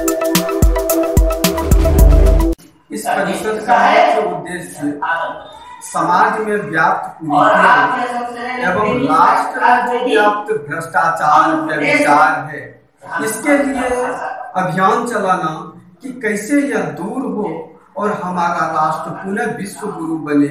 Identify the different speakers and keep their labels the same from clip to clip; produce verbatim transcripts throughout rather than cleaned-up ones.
Speaker 1: इस परिषद का मुख्य उद्देश्य समाज में व्याप्त कुरीतियां एवं राष्ट्र में व्याप्त भ्रष्टाचार व्यभिचार है, इसके लिए अभियान चलाना कि कैसे यह दूर हो और हमारा राष्ट्र पुनः विश्व गुरु बने।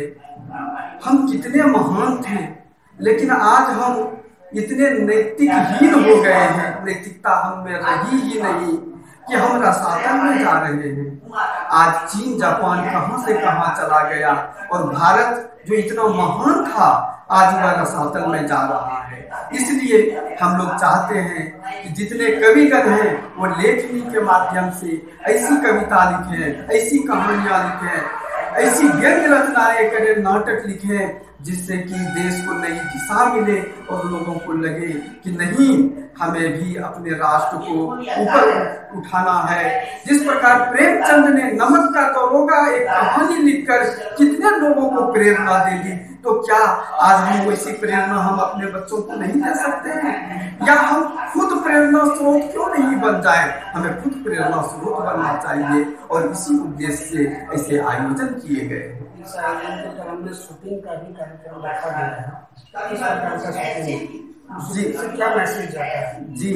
Speaker 1: हम कितने महान थे, लेकिन आज हम इतने नैतिकहीन हो गए हैं, नैतिकता हम में रही ही नहीं कि हम रसातल में जा रहे हैं। आज चीन जापान कहां से कहां चला गया और भारत जो इतना महान था आज वह रसातल में जा रहा है। इसलिए हम लोग चाहते हैं कि जितने कविगण हैं वो लेखनी के माध्यम से ऐसी कविता लिखें, ऐसी कहानियां लिखें, ऐसी व्यंग्य रचनाएं करें, नाटक लिखें, जिससे कि देश को नई दिशा मिले और लोगों को लगे कि नहीं, हमें भी अपने राष्ट्र को ऊपर उठाना है। जिस प्रकार प्रेमचंद ने नमक का दरोगा एक कहानी लिखकर कितने लोगों को प्रेरणा दे दी, तो क्या आज हम वैसी प्रेरणा हम अपने बच्चों को नहीं दे सकते हैं? या हम खुद प्रेरणा स्रोत क्यों नहीं बन जाए? हमें खुद प्रेरणा स्रोत बनना चाहिए और इसी उद्देश्य से ऐसे आयोजन किए गए हैं।
Speaker 2: इस आयोजन के क्रम में शूटिंग का भी कार्यक्रम रखा गया है। इस प्रकार का शूटिंग जी क्या मैसेज आता है?
Speaker 1: जी,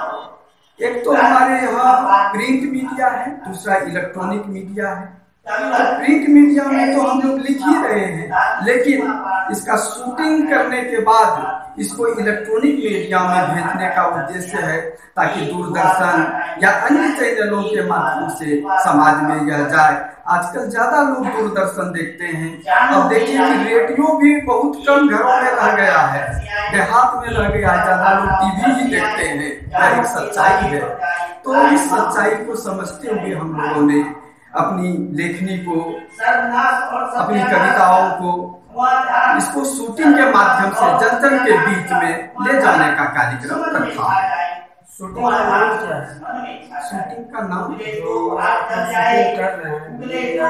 Speaker 1: एक तो हमारे यहाँ प्रिंट मीडिया है, दूसरा इलेक्ट्रॉनिक मीडिया है। प्रिंट मीडिया में तो हम लोग लिख ही रहे हैं, लेकिन इसका शूटिंग करने के बाद इसको इलेक्ट्रॉनिक मीडिया में भेजने का उद्देश्य है ताकि दूरदर्शन या अन्य चैनलों के माध्यम से समाज में यह जाए। आजकल ज्यादा लोग दूरदर्शन देखते हैं। अब देखिए कि रेडियो भी बहुत कम घरों में रह गया है, देहात में रह गया है, ज्यादा लोग टीवी ही देखते हैं। यह एक सच्चाई है। तो इस सच्चाई को समझते हुए हम लोगों ने अपनी लेखनी को, अपनी कविताओं को, इसको शूटिंग के माध्यम से जन जन के बीच में ले जाने का कार्यक्रम रखा है।
Speaker 2: शूटिंग का नाम क्या है?
Speaker 1: शूटिंग का नाम
Speaker 2: जो आप शूटिंग कर रहे हैं,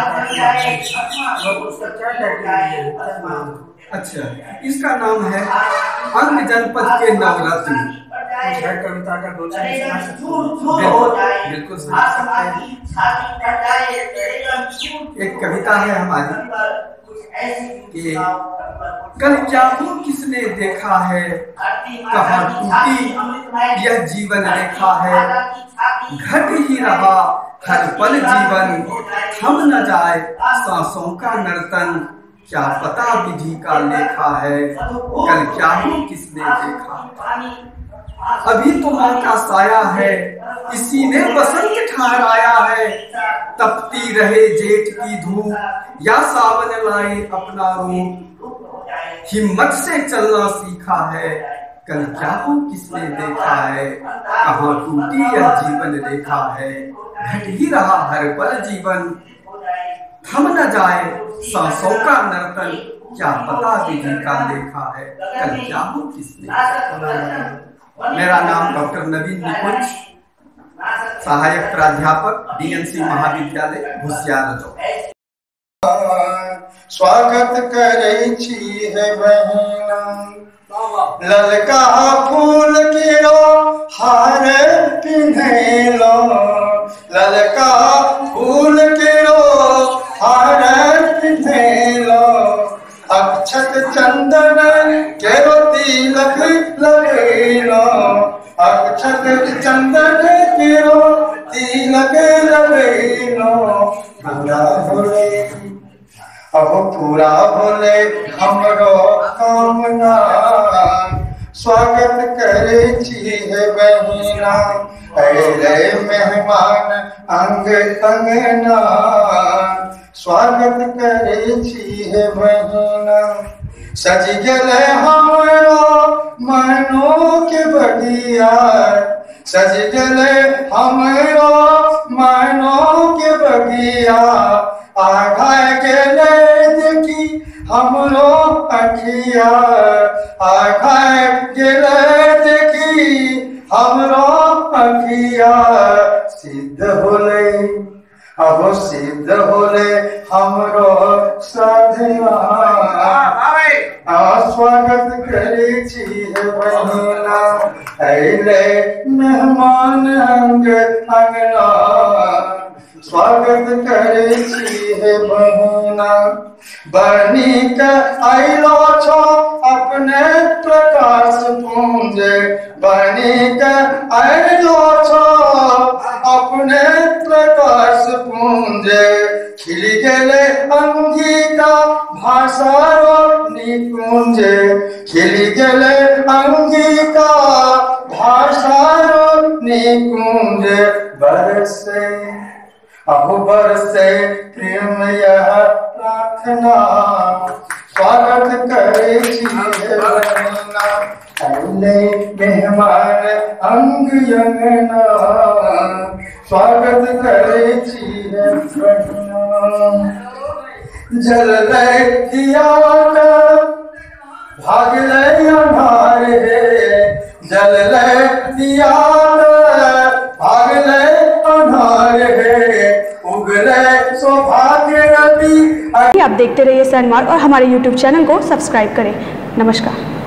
Speaker 2: उसका क्या टाइटल है?
Speaker 1: अच्छा, इसका नाम है अंग जनपद के नवरत्न।
Speaker 2: कविता का दो चार
Speaker 1: बिल्कुल सुना सकते हैं। एक कविता है हमारी कि कल क्या हो किसने देखा है, कहाँ टूटी यह जीवन रेखा है, घट ही रहा हर पल जीवन, थम न जाए सांसों का नर्तन, क्या पता विधि का लेखा है, कल क्या हो किसने देखा। अभी तो माँ का साया है, इसी ने बसंत ठहराया है, तपती रहे जेठ की धूप या सावन लाए अपना रूप, हिम्मत से चलना सीखा है, कल क्या हो किसने देखा है, कहाँ टूटी यह जीवन रेखा है, घट ही रहा हर पल जीवन, थम न जाए सांसों का नर्तन, क्या पता विधि का लेखा है, कल क्या हो किसने। मेरा नाम डॉक्टर नवीन निकुंज, सहायक प्राध्यापक डीएनसी महाविद्यालय होशियार।
Speaker 3: स्वागत करे छी है बहिना, ललका फूल केरो हार पिन्हलो, ललका फूल केरो हार पिन्हलो, अक्षत चंदन केरो तिलक लगेलो, अक्षत चंदन केरो तिलक लगेलो, पूरा भोले अब पूरा भोले हमरो कामना, स्वागत करे छी है बहिना, अरे मेहमान अंग अंगना, स्वागत करे छी है बहिना। सज गले हमरो मनो के बगिया, सज गले हमरो मनो के बगिया, आघा गेले देखी हमरो अखिया, आघा गेले देखी हमरो अखिया, सिद्ध होले अब सिद्ध होले हमरो साधना, स्वागत करे छी बहिना। अरे मेहमान अंग अंगना स्वागत करे छी हे बहिना बनी के आइलो छो अपने प्रकाश पुंज बनी के आइलो छो अपने प्रकाश पुंज खिल गेले अंगिका भाषा निकुंज खिल गेले अंगिका भाषा निकुंज बरसे अब बरसे प्रेम यह प्रार्थना स्वागत करे छी हे बहिना अइले मेहमान अंग अंगना स्वागत करे छी हे बहिना जलले दिया भागले अन्हार हे जलले दिया भागले अन्हार हे उगले सौभाग्य रवि।
Speaker 4: आप देखते रहिए सनमार्ग और हमारे यूट्यूब चैनल को सब्सक्राइब करें। नमस्कार।